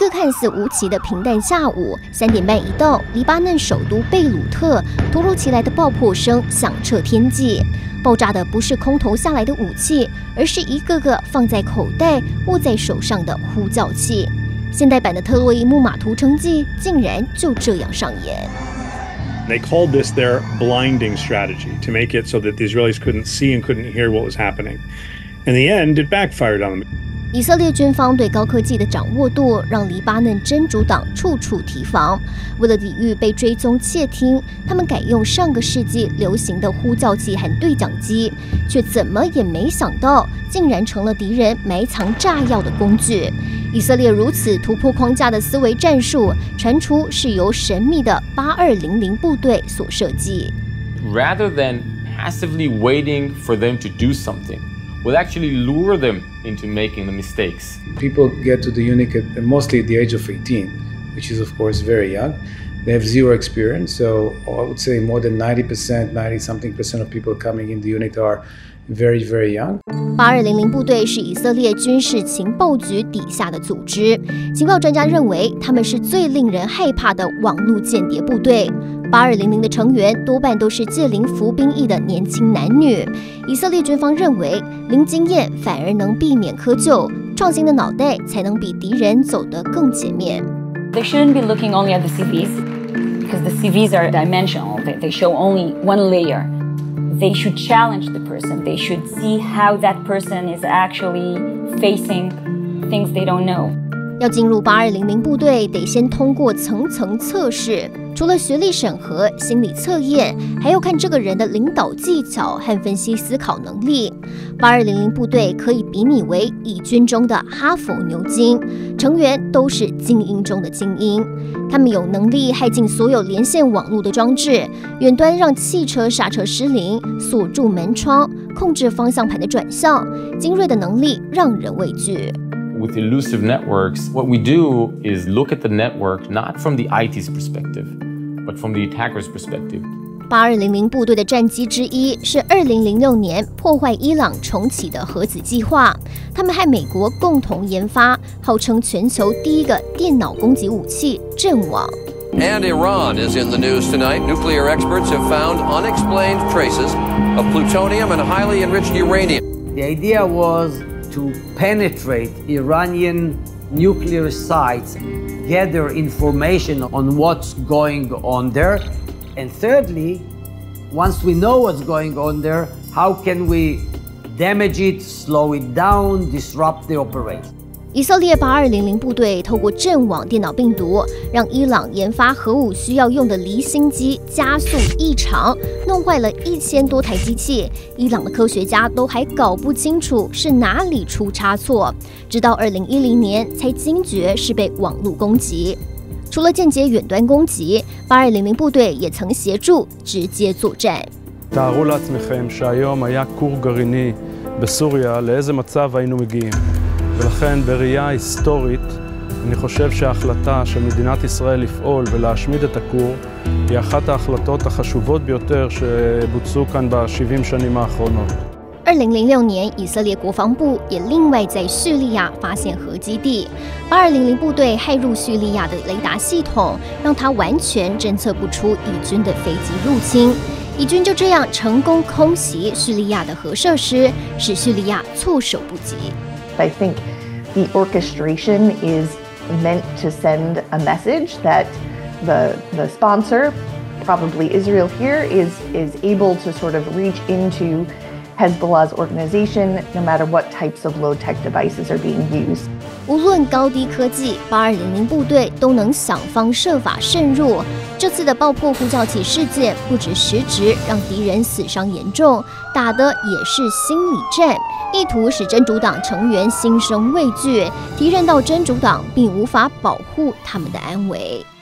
个看似无奇的平淡下午，3点半一到，黎巴嫩首都贝鲁特，突如其来的爆破声响彻天际。爆炸的不是空投下来的武器，而是一个个放在口袋、握在手上的呼叫器。现代版的特洛伊木马屠城记竟然就这样上演。 They called this their blinding strategy to make it so that the Israelis couldn't see and couldn't hear what was happening. In the end, it backfired on them. 以色列军方对高科技的掌握度，让黎巴嫩真主党处处提防。为了抵御被追踪窃听，他们改用上个世纪流行的呼叫器和对讲机，却怎么也没想到，竟然成了敌人埋藏炸药的工具。以色列如此突破框架的思维战术，传出是由神秘的8200部队所设计。 Rather than passively waiting for them to do something, will actually lure them into making the mistakes. People get to the unit mostly at the age of 18, which is of course very young. They have zero experience, so I would say more than 90%, 90-something% of people coming in the unit are very, very young. 8200部队是以色列军事情报局底下的组织，情报专家认为他们是最令人害怕的网络间谍部队。8200的成员多半都是届龄服兵役的年轻男女。以色列军方认为，零经验反而能避免窠臼，创新的脑袋才能比敌人走得更前面。 They shouldn't be looking only at the CVs, because the CVs are dimensional. They show only one layer. They should challenge the person. They should see how that person is actually facing things they don't know. 要进入8200部队，得先通过层层测试，除了学历审核、心理测验，还要看这个人的领导技巧和分析思考能力。8200部队可以比拟为以军中的哈佛牛津，成员都是精英中的精英。他们有能力害进所有连线网络的装置，远端让汽车刹车失灵，锁住门窗，控制方向盘的转向，精锐的能力让人畏惧。 With elusive networks, what we do is look at the network not from the IT's perspective, but from the attacker's perspective. 8200部队的战机之一是2006年破坏伊朗重启的核子计划，他们和美国共同研发，号称全球第一个电脑攻击武器阵网。 And Iran is in the news tonight. Nuclear experts have found unexplained traces of plutonium and highly enriched uranium. The idea was to penetrate Iranian nuclear sites, gather information on what's going on there, and thirdly, once we know what's going on there, how can we damage it, slow it down, disrupt the operation? 以色列8200部队透过阵网电脑病毒，让伊朗研发核武需要用的离心机加速异常，弄坏了1000多台机器。伊朗的科学家都还搞不清楚是哪里出差错，直到2010年才惊觉是被网络攻击。除了间接远端攻击，8200部队也曾协助直接作战。 תארו לעצמכם שהיום היה כור גרעיני בסוריה, לאיזה מצב היינו מגיעים. ולכן בראייה היסטורית, אני חושב שההחלטה של מדינת ישראל לפעול ולהשמיד את הכור היא אחת ההחלטות החשובות ביותר שבוצעו כאן ב-70 שנים האחרונות. 2006年，以色列国防部也另外在叙利亚发现核基地。8200部队骇入叙利亚的雷达系统，让它完全侦测不出以军的飞机入侵。以军就这样成功空袭叙利亚的核设施，使叙利亚措手不及。 I think the orchestration is meant to send a message that the sponsor, probably Israel here, is able to sort of reach into Hezbollah's organization, no matter what types of low-tech devices are being used. 无论高低科技，8200部队都能想方设法渗入。这次的爆破呼叫器事件，不止实质让敌人死伤严重，打的也是心理战，意图使真主党成员心生畏惧，提认到真主党并无法保护他们的安危。